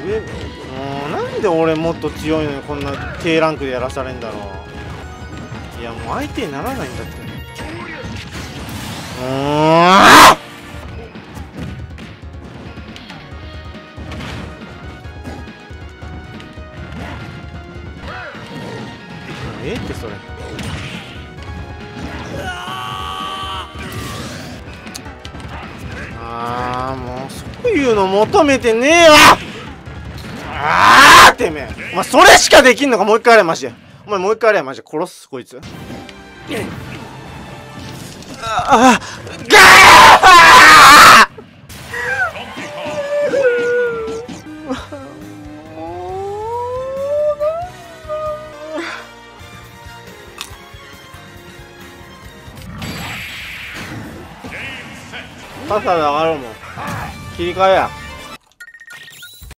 もうなんで俺もっと強いのにこんな低ランクでやらされんだろう。いやもう相手にならないんだって。ええってそれ。もうそういうの求めてねえわ。てめえ、お前それしかできんのか。もう一回やれマジで。お前もう一回やれマジで。殺すこいつ。ガーパスタで上がろうもん。切り替えや。